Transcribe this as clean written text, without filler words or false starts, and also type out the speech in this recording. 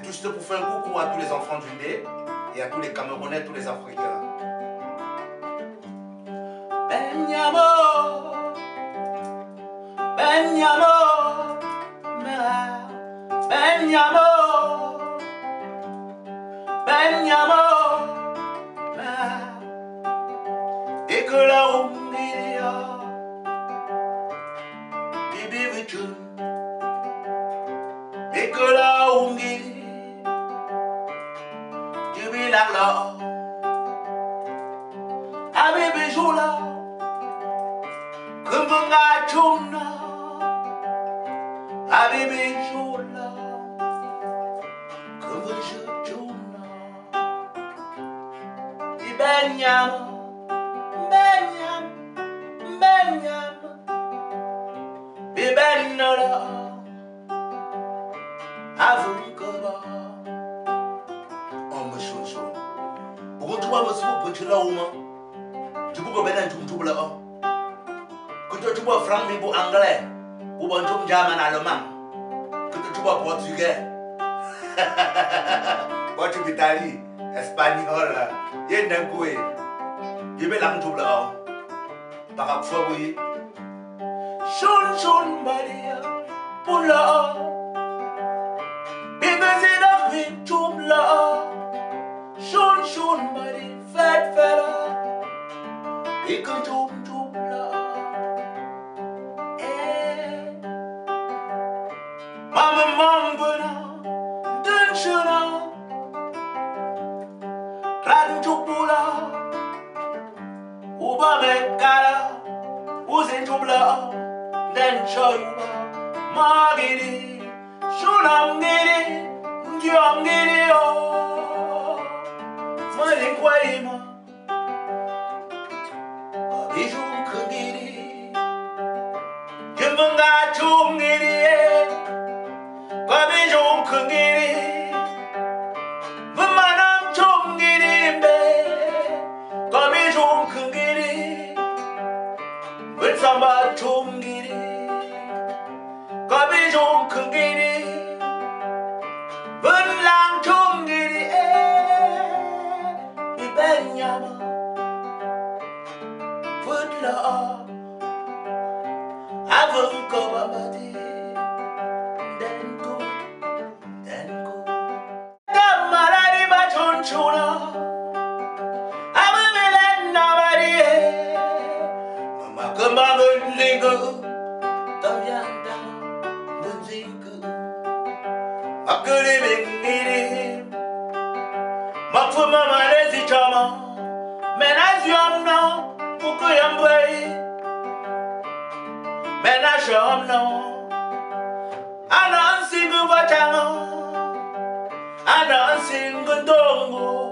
juste pour faire un coucou à tous les enfants du Ndé et à tous les Camerounais, tous les Africains. Benyamo, Benyamo, Benyamo, Benyamo, et que la Hongria, Bibi Vichun, et que la Hongrie, Bibi Lala, Abibi Jula, Kumbunga Chuna, Abibi Jula, Kumbunga Chuna, Benyam, Benyam, Benyam, Bibenola, Avunkaba, on me chouchou. Pourquoi tu vas me suivre pour tu l'as ou moi? Tu peux bien tu là. Que tu vois franc mais pour anglais, ou bon tu german allemand, que tu vois portugais, quoi tu italien, espagnol, yen d'un coup, il veut l'anglais là. Par rapport oui. Shun shun Maria, pour là. Bibezi na vinchum la. Shun shun Maria, fat fella. Ikun chum chum la. Mama mambuna, dun shuna. Radun chupula. Uba mekala. Uzin chupla. Then show you Magiri, Shunam Giri, Gyam Giri, oh, Malinquaima, Bijum Kugiri, Jimbanga Chum Giri, Babijum Kugiri, Vumanam Chum Giri, Babijum Kugiri, Vitsamba Chum Giri. Kabijong kengiri, benlang chunggiri, ibenyama, putla, avung kabamati, denku, kamarari bachunchuna, amamilen nabari, mama kembangun lingu, tamyanda. Akuli Mafuma Marezi Chama, Menazium Pukuyambwe, Menasham no, Anansi Guvatano, Anansi Gundongo.